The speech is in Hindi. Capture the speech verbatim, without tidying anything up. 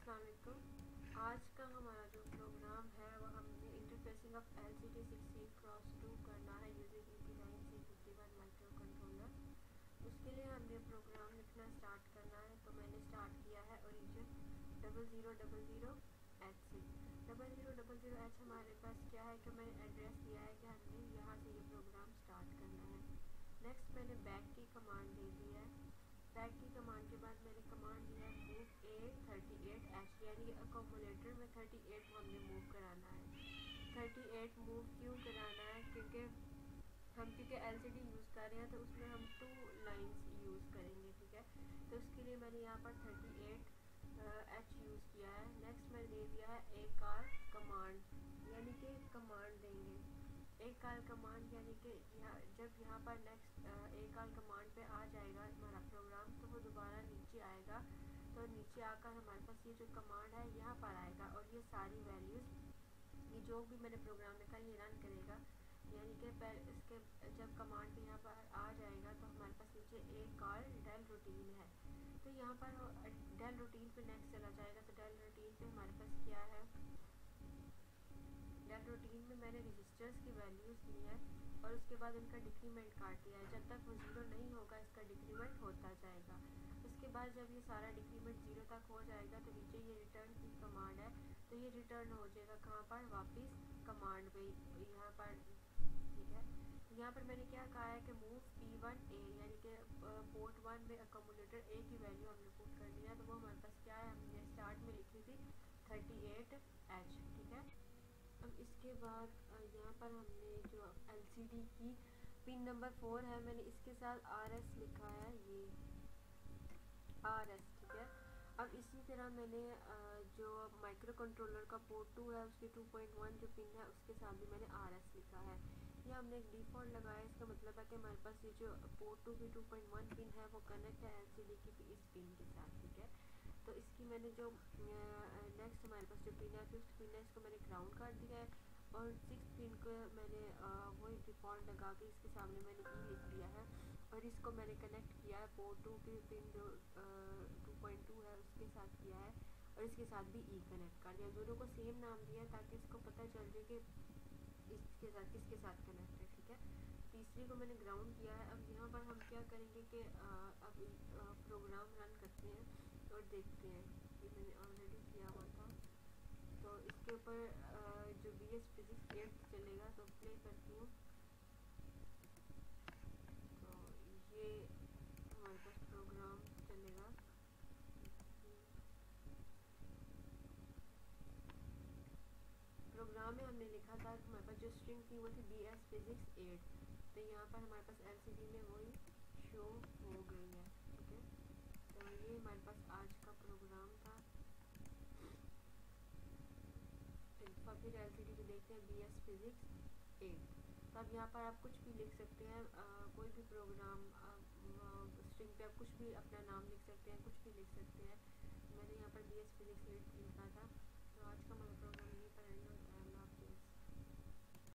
अस्सलाम वालेकुम। आज का हमारा जो प्रोग्राम है वो हमने interfacing of L C D sixteen cross two करना है using E P nine C fifty one microcontroller. उसके लिए हमने प्रोग्राम लिखना स्टार्ट करना है। तो मैंने स्टार्ट किया है origin double zero double zero H से। Double zero double zero H हमारे पास क्या है कि मैंने एड्रेस दिया है कि हमने यहाँ से ये प्रोग्राम स्टार्ट करना है। नेक्स्ट मैंने बैक की कमांड दे दी है। बैक की कमांड के बाद मैंने कमांड दिया है move A thirty eight H, यानी अकोमोलेटर में थर्टी एट हमने मूव कराना है। थर्टी एट मूव क्यों कराना है? क्योंकि हम क्योंकि एल सी डी यूज़ कर रहे हैं तो उसमें हम टू लाइंस यूज़ करेंगे, ठीक है। तो उसके लिए मैंने यहाँ पर थर्टी एट एच यूज़ किया है। नेक्स्ट मैंने दे दिया है ए कार कमांड, यानी कि कमांड देंगे एक कॉल कमांड, यानी कि यहाँ जब यहाँ पर नेक्स्ट एक कॉल कमांड पे आ जाएगा हमारा प्रोग्राम तो वो दोबारा नीचे आएगा। तो नीचे आकर हमारे पास ये जो कमांड है यहाँ पर आएगा और ये सारी वैल्यूज़ ये जो भी मैंने प्रोग्राम लिखा ये रन करेगा। यानी कि पहले इसके जब कमांड पे यहाँ पर आ जाएगा तो हमारे पास नीचे एक कॉल डेल रूटीन है। तो यहाँ पर डेल रूटीन पे नेक्स्ट चला जाएगा। तो डेल रूटीन पे हमारे पास क्या है, डेल रूटीन में मैंने रजिस्टर्स की वैल्यूज़ दी है और उसके बाद इनका डिक्रीमेंट काट दिया है। जब तक वो ज़ीरो नहीं होगा इसका डिक्रीमेंट होता जाएगा। उसके बाद जब ये सारा डिक्रीमेंट ज़ीरो तक हो जाएगा तो नीचे ये रिटर्न की कमांड है तो ये रिटर्न हो जाएगा कहाँ पर, वापस कमांड पे यहाँ पर, ठीक है। यहाँ पर मैंने क्या कहा है कि मूव पी वन ए, यानी कि पोर्ट वन में अकोमोलेटर ए की वैल्यू हमने पुट करनी है। तो वो हमारे पास क्या है, हमने स्टार्ट में लिखी थी थर्टी एट एच, ठीक है। अब इसके बाद यहाँ पर हमने जो एल सी डी की पिन नंबर फोर है मैंने इसके साथ आर एस लिखा है, ये आर एस, ठीक है। अब इसी तरह मैंने जो माइक्रो कंट्रोलर का पोर्ट टू है उसकी टू पॉइंट वन जो पिन है उसके साथ भी मैंने आर एस लिखा है। ये हमने एक डिफ़ॉल्ट लगाया, इसका मतलब है कि हमारे पास ये जो पोर्ट टू की टू पॉइंट वन पिन है वो कनेक्ट है एल सी डी की इस पिन के साथ, ठीक है। तो इसकी मैंने जो नेक्स्ट हमारे पास जो पिन है फिफ्थ पिन है इसको मैंने ग्राउंड कर दिया है और सिक्स पिन को मैंने वही डिफ़ॉल्ट लगा के इसके सामने मैंने ई लिख दिया है और इसको मैंने कनेक्ट किया है पोर्ट टू की पिन जो टू पॉइंट टू है उसके साथ किया है और इसके साथ भी ई कनेक्ट कर दिया। दोनों को सेम नाम दिया है ताकि इसको पता चल जाए कि इसके साथ किसके साथ कनेक्ट है, ठीक है। तीसरी को मैंने ग्राउंड किया है। अब यहाँ पर हम क्या करेंगे कि अब प्रोग्राम रन करते हैं और देखते हैं कि मैंने ऑलरेडी किया हुआ था। तो इसके ऊपर जो बी एस फिजिक्स एट्थ चलेगा तो प्ले करती हूँ। तो ये हमारे पास प्रोग्राम चलेगा। प्रोग्राम में हमने लिखा था कि हमारे पास जो स्ट्रिंग थी वो थी बी एस फिजिक्स एट। तो यहाँ पर हमारे पास एल सी डी में वही शो हो गई है, ठीक है। तो ये हमारे पास आज का प्रोग्राम था। फिर एल सी डी में देखते हैं बी एस फिजिक्स एट। तो अब यहाँ पर आप कुछ भी लिख सकते हैं, आ, कोई भी प्रोग्राम स्ट्रिंग पे आप कुछ भी अपना नाम लिख सकते हैं, कुछ भी लिख सकते हैं। मैंने यहाँ पर बी एस फिजिक्स एट लिखा था। तो आज का हमारा प्रोग्राम यहीं पर एंड होता है।